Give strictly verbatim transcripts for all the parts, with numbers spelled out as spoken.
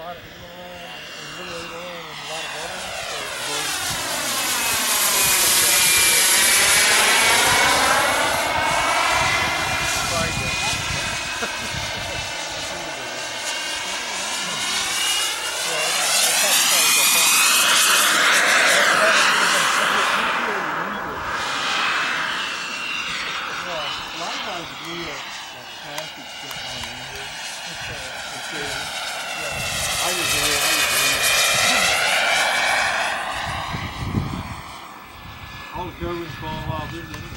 lot of inline and little inline and a lot of veterans. All the government's falling off this anyway.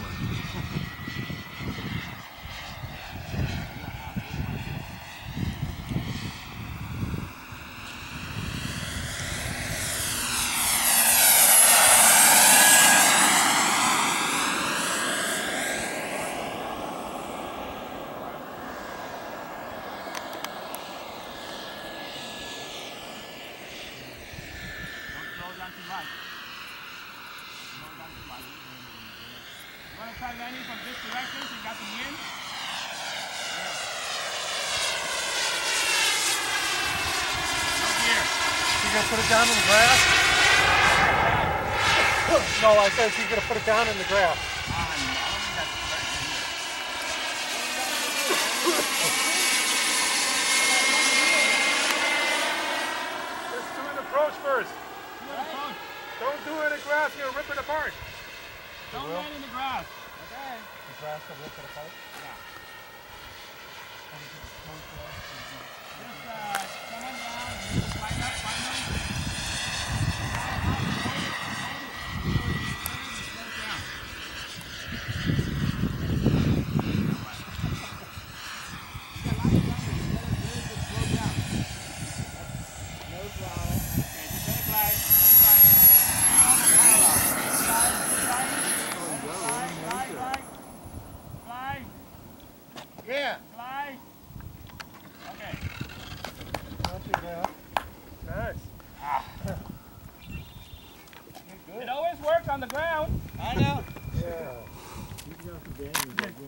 You want to try landing from this direction so you got some wind? Yeah. Up here. You gonna put it down in the grass? No, I said she's gonna put it down in the grass. Ah, no, I don't think that's very good. Let's do an approach first. Do an approach. Don't do it in the grass, you're gonna rip it apart. Don't land in the grass. Okay. The grass will rip it apart? Yeah. Just uh, come on down and you just line up, line up. Yeah. Fly. Okay. Not too bad. Nice. Ah. It always works on the ground. I know. Yeah.